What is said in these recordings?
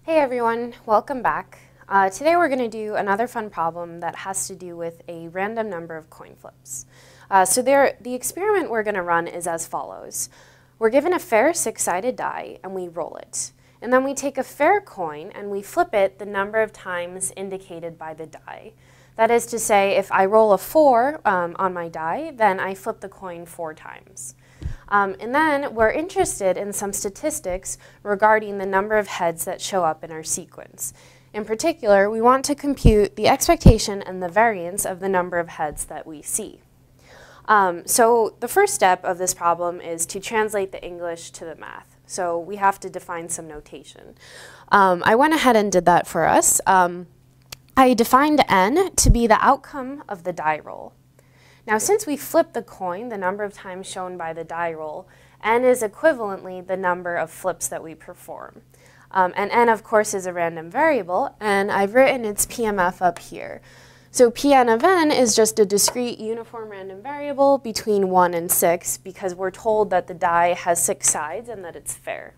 Hey everyone, welcome back. Today we're going to do another fun problem that has to do with a random number of coin flips. The experiment we're going to run is as follows. We're given a fair six-sided die and we roll it. And then we take a fair coin and we flip it the number of times indicated by the die. That is to say, if I roll a 4 on my die, then I flip the coin 4 times. And then we're interested in some statistics regarding the number of heads that show up in our sequence. In particular, we want to compute the expectation and the variance of the number of heads that we see. So the first step of this problem is to translate the English to the math. So we have to define some notation. I went ahead and did that for us. I defined n to be the outcome of the die roll. Now, since we flip the coin the number of times shown by the die roll, n is equivalently the number of flips that we perform. And n, of course, is a random variable, and I've written its PMF up here. So Pn of n is just a discrete uniform random variable between 1 and 6 because we're told that the die has 6 sides and that it's fair.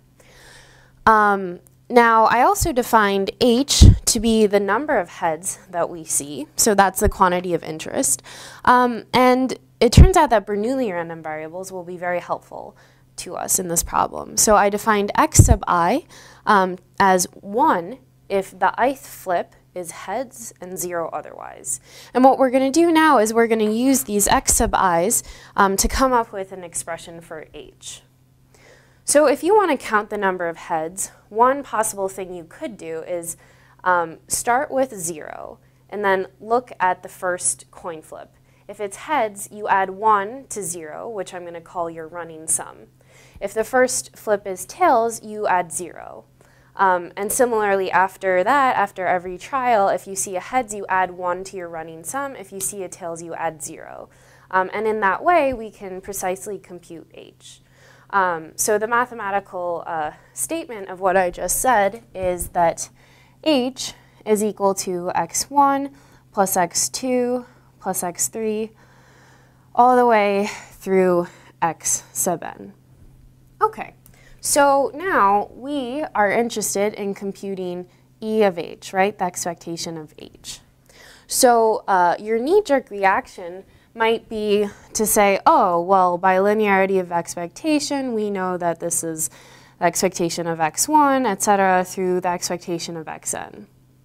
Now, I also defined h to be the number of heads that we see, so that's the quantity of interest. And it turns out that Bernoulli random variables will be very helpful to us in this problem. So I defined x sub I as 1 if the ith flip is heads and 0 otherwise. And what we're going to do now is we're going to use these x sub i's to come up with an expression for h. So if you want to count the number of heads, one possible thing you could do is start with 0 and then look at the first coin flip. If it's heads, you add 1 to 0, which I'm going to call your running sum. If the first flip is tails, you add 0. And similarly, after that, after every trial, if you see a heads, you add 1 to your running sum. If you see a tails, you add 0. And in that way, we can precisely compute h. So the mathematical statement of what I just said is that h is equal to x1 plus x2 plus x3 all the way through x sub n. Okay, so now we are interested in computing E of h, right? The expectation of h. So your knee-jerk reaction might be to say, oh, well, by linearity of expectation, we know that this is the expectation of x1, etc., through the expectation of xn.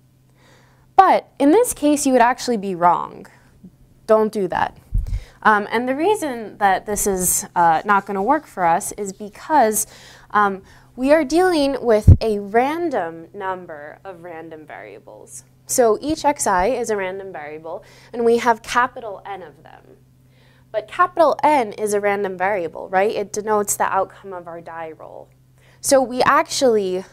But in this case, you would actually be wrong. Don't do that. And the reason that this is not going to work for us is because we are dealing with a random number of random variables. So each xi is a random variable, and we have capital N of them. But capital N is a random variable, right? It denotes the outcome of our die roll. So we actually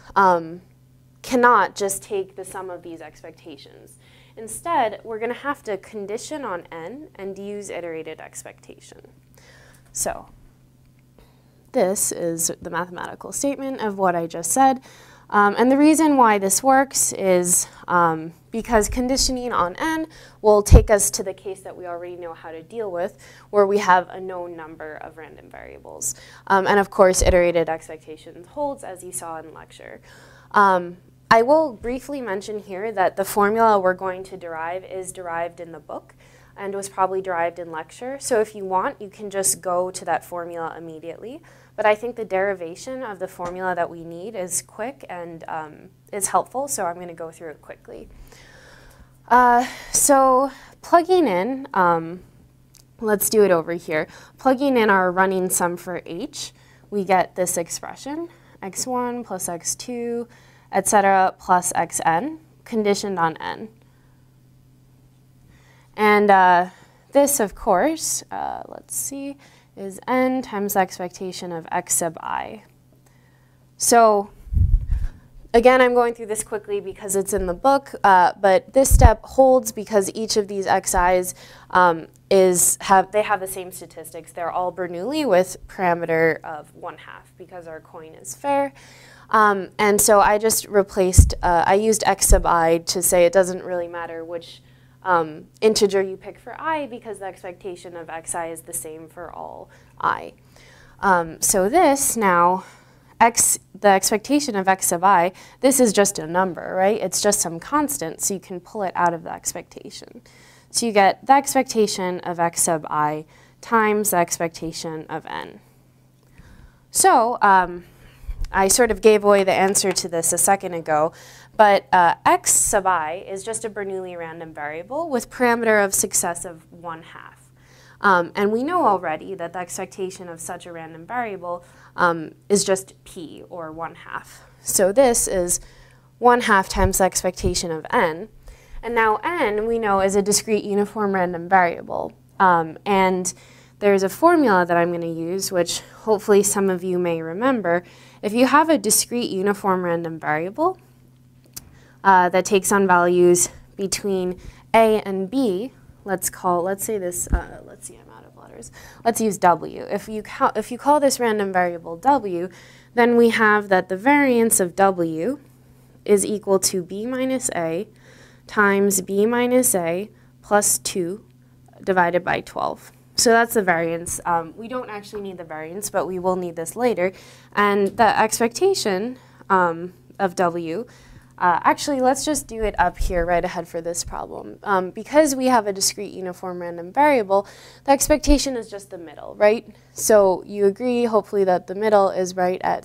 cannot just take the sum of these expectations. Instead, we're going to have to condition on n and use iterated expectation. So this is the mathematical statement of what I just said. And the reason why this works is because conditioning on n will take us to the case that we already know how to deal with, where we have a known number of random variables. And of course, iterated expectation holds, as you saw in lecture. I will briefly mention here that the formula we're going to derive is derived in the book and was probably derived in lecture. So if you want, you can just go to that formula immediately. But I think the derivation of the formula that we need is quick and is helpful, so I'm going to go through it quickly. So plugging in, let's do it over here. Plugging in our running sum for h, we get this expression, x1 plus x2, etc., plus xn, conditioned on n. And this, of course, let's see, is n times the expectation of x sub I. So again, I'm going through this quickly because it's in the book, but this step holds because each of these xi's they have the same statistics. They're all Bernoulli with parameter of 1/2 because our coin is fair. And so I just replaced, I used x sub I to say it doesn't really matter which integer you pick for I because the expectation of xi is the same for all I. So this now the expectation of x sub I, this is just a number, right? It's just some constant, so you can pull it out of the expectation. So you get the expectation of x sub I times the expectation of n. So I sort of gave away the answer to this a second ago, but x sub I is just a Bernoulli random variable with parameter of success of 1/2. And we know already that the expectation of such a random variable is just p, or 1/2. So this is 1/2 times the expectation of n. And now n, we know, is a discrete uniform random variable. And there's a formula that I'm going to use, which hopefully some of you may remember. If you have a discrete uniform random variable that takes on values between a and b, let's say this, let's see, I'm out of letters. Let's use w. If you call this random variable w, then we have that the variance of w is equal to b minus a times b minus a plus 2 divided by 12. So that's the variance. We don't actually need the variance, but we will need this later. And the expectation of w, actually, let's just do it up here right ahead for this problem. Because we have a discrete uniform random variable, the expectation is just the middle, right? So you agree, hopefully, that the middle is right at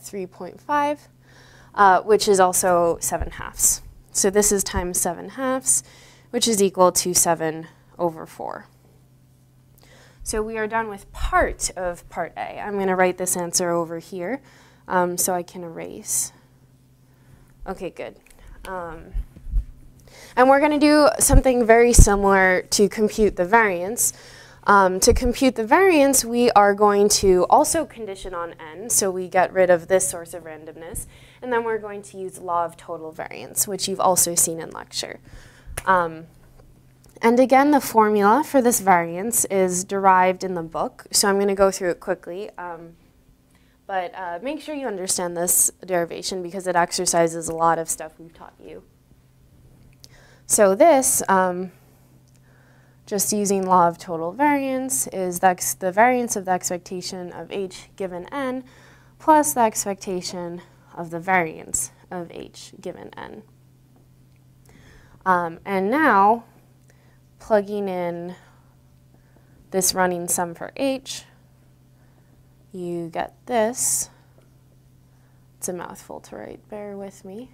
3.5, which is also 7/2. So this is times 7/2, which is equal to 7/4. So we are done with part of part A. I'm going to write this answer over here so I can erase. Okay, good. And we're going to do something very similar to compute the variance. To compute the variance, we are going to also condition on n, so we get rid of this source of randomness. And then we're going to use law of total variance, which you've also seen in lecture. And again, the formula for this variance is derived in the book, so I'm going to go through it quickly. But make sure you understand this derivation because it exercises a lot of stuff we've taught you. So this, just using law of total variance, is the variance of the expectation of h given n plus the expectation of the variance of h given n. And now, plugging in this running sum for h, you get this. It's a mouthful to write, bear with me.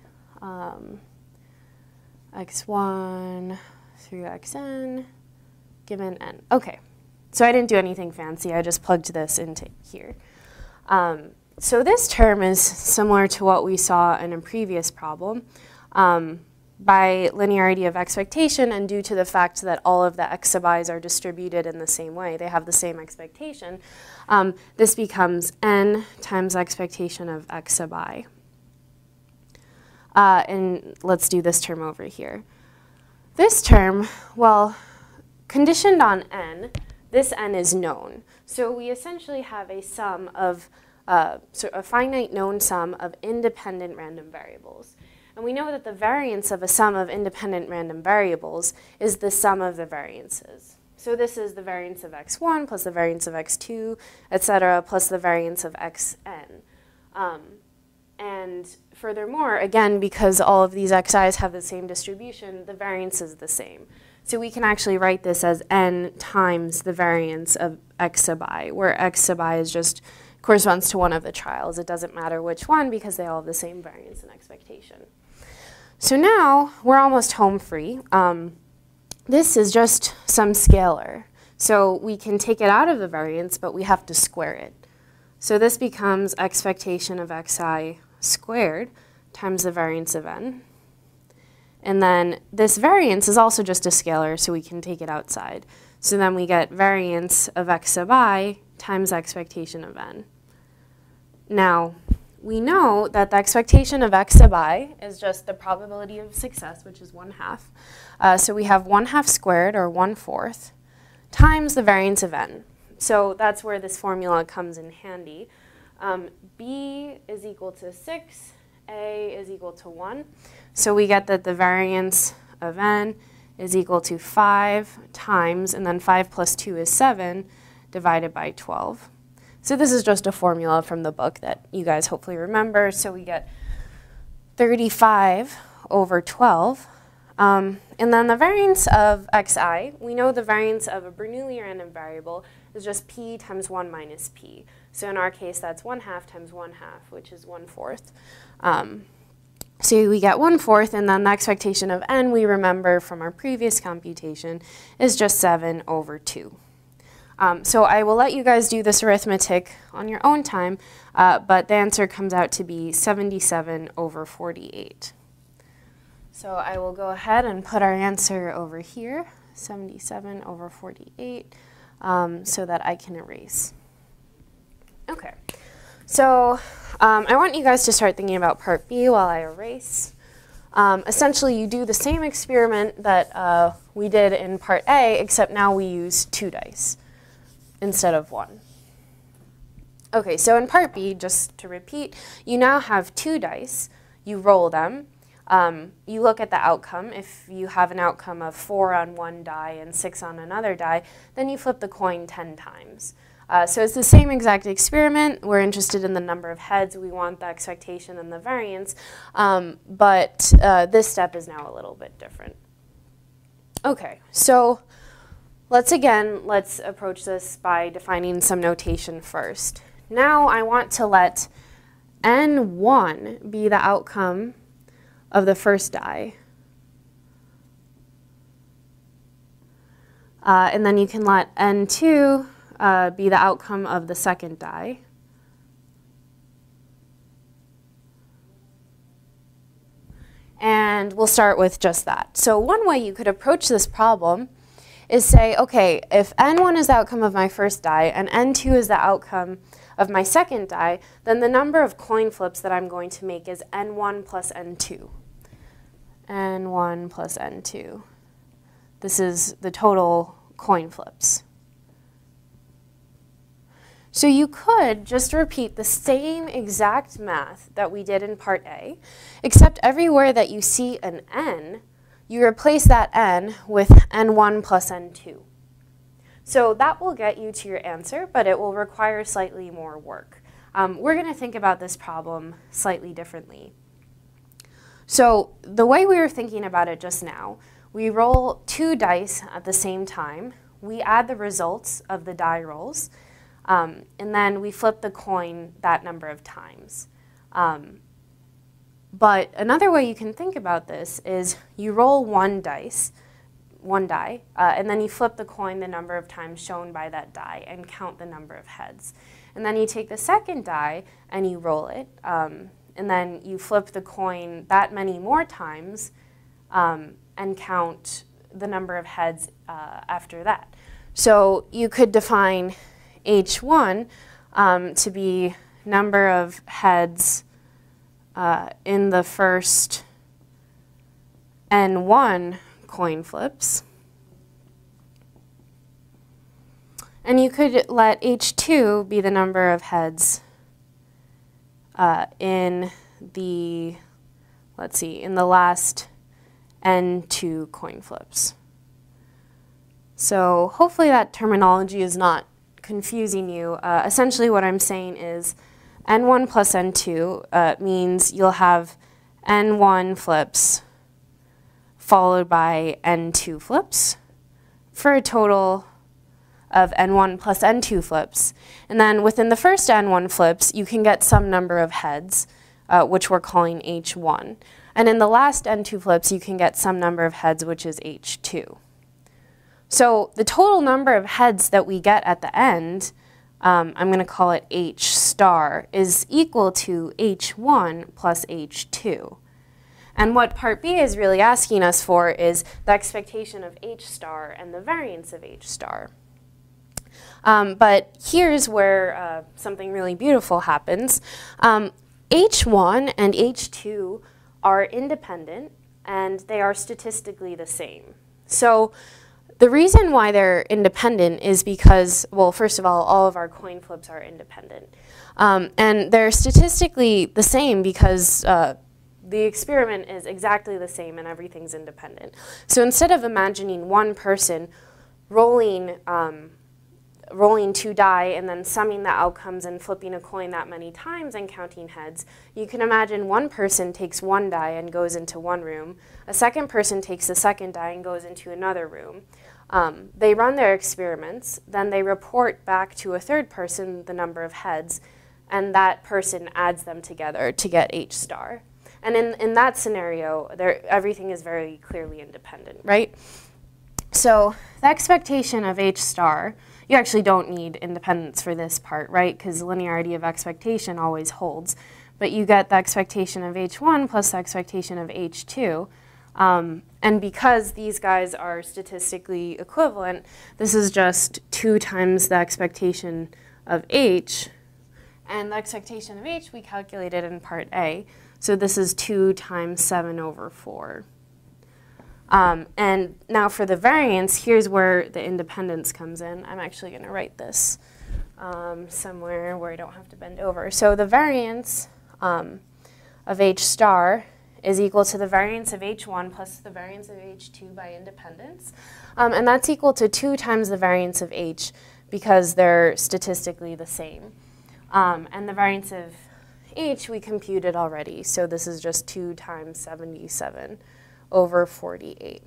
x1 through xn given n. Okay, so I didn't do anything fancy, I just plugged this into here. So this term is similar to what we saw in a previous problem. By linearity of expectation and due to the fact that all of the x sub i's are distributed in the same way, they have the same expectation, this becomes n times expectation of x sub I. And let's do this term over here. This term, well, conditioned on n, this n is known. So we essentially have a sum of, so a finite known sum of independent random variables. And we know that the variance of a sum of independent random variables is the sum of the variances. So this is the variance of x1 plus the variance of x2, etc., plus the variance of xn. And furthermore, again, because all of these xi's have the same distribution, the variance is the same. So we can actually write this as n times the variance of x sub I, where x sub I is just corresponds to one of the trials. It doesn't matter which one because they all have the same variance and expectation. So now we're almost home free. This is just some scalar. So we can take it out of the variance, but we have to square it. So this becomes expectation of xi squared times the variance of n. And then this variance is also just a scalar, so we can take it outside. So then we get variance of x sub I times expectation of n. Now, we know that the expectation of x sub I is just the probability of success, which is 1/2. So we have 1/2 squared, or 1/4, times the variance of n. So that's where this formula comes in handy. B is equal to 6, A is equal to 1. So we get that the variance of n is equal to 5 times, and then 5 plus 2 is 7, divided by 12. So this is just a formula from the book that you guys hopefully remember. So we get 35 over 12. And then the variance of xi, we know the variance of a Bernoulli random variable is just p times 1 minus p. So in our case, that's 1/2 times 1/2, which is 1/4. So we get 1/4, and then the expectation of n, we remember from our previous computation, is just 7 over 2. So I will let you guys do this arithmetic on your own time, but the answer comes out to be 77 over 48. So I will go ahead and put our answer over here, 77 over 48, so that I can erase. Okay, so I want you guys to start thinking about part B while I erase. Essentially, you do the same experiment that we did in part A, except now we use 2 dice instead of 1. Okay, so in part B, just to repeat, you now have 2 dice. You roll them. You look at the outcome. If you have an outcome of 4 on one die and 6 on another die, then you flip the coin 10 times. So it's the same exact experiment. We're interested in the number of heads. We want the expectation and the variance, but this step is now a little bit different. Okay, so let's approach this by defining some notation first. Now I want to let n1 be the outcome of the first die. And then you can let n2 be the outcome of the second die. And we'll start with just that. So one way you could approach this problem is say, okay, if n1 is the outcome of my first die and n2 is the outcome of my second die, then the number of coin flips that I'm going to make is n1 plus n2. n1 plus n2. This is the total coin flips. So you could just repeat the same exact math that we did in part A, except everywhere that you see an n, you replace that n with n1 plus n2. So that will get you to your answer, but it will require slightly more work. We're going to think about this problem slightly differently. So the way we were thinking about it just now, we roll 2 dice at the same time. We add the results of the die rolls, and then we flip the coin that number of times. But another way you can think about this is you roll one die, and then you flip the coin the number of times shown by that die and count the number of heads. And then you take the second die and you roll it, and then you flip the coin that many more times and count the number of heads after that. So you could define H1 to be number of heads in the first N1 coin flips. And you could let H2 be the number of heads in the, in the last N2 coin flips. So hopefully that terminology is not confusing you. Essentially what I'm saying is N1 plus N2 means you'll have N1 flips followed by N2 flips for a total of N1 plus N2 flips. And then within the first N1 flips, you can get some number of heads, which we're calling H1. And in the last N2 flips, you can get some number of heads, which is H2. So the total number of heads that we get at the end, I'm going to call it H star, is equal to H1 plus H2. And what part B is really asking us for is the expectation of H star and the variance of H star. But here's where something really beautiful happens. H1 and H2 are independent, and they are statistically the same. So the reason why they're independent is because, well, first of all of our coin flips are independent. And they're statistically the same because the experiment is exactly the same and everything's independent. So instead of imagining one person rolling rolling 2 die and then summing the outcomes and flipping a coin that many times and counting heads, you can imagine one person takes 1 die and goes into one room, a second person takes the second die and goes into another room. They run their experiments, then they report back to a third person the number of heads, and that person adds them together to get H star. And in that scenario, everything is very clearly independent, right? So the expectation of H star, you actually don't need independence for this part, right? Because linearity of expectation always holds. But you get the expectation of H1 plus the expectation of H2. And because these guys are statistically equivalent, this is just 2 times the expectation of H. And the expectation of H we calculated in part A. So this is 2 times 7 over 4. And now for the variance, here's where the independence comes in. I'm actually going to write this somewhere where I don't have to bend over. So the variance of H star is equal to the variance of H1 plus the variance of H2 by independence. And that's equal to 2 times the variance of H because they're statistically the same. And the variance of H we computed already. So this is just 2 times 77 over 48.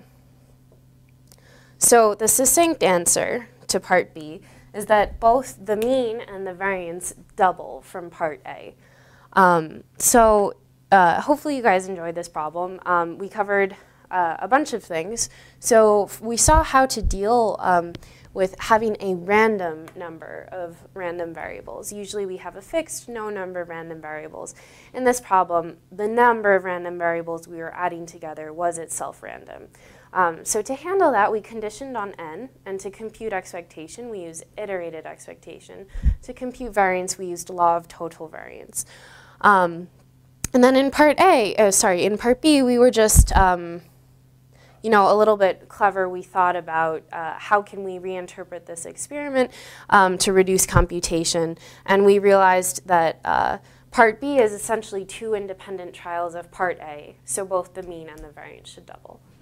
So the succinct answer to part B is that both the mean and the variance double from part A. Hopefully you guys enjoyed this problem. We covered a bunch of things. So we saw how to deal with having a random number of random variables. Usually we have a fixed no number of random variables. In this problem, the number of random variables we were adding together was itself random. So to handle that, we conditioned on n, and to compute expectation, we used iterated expectation. To compute variance, we used law of total variance. And then in part in part B, we were just a little bit clever. We thought about how can we reinterpret this experiment to reduce computation, and we realized that part B is essentially 2 independent trials of part A, so both the mean and the variance should double.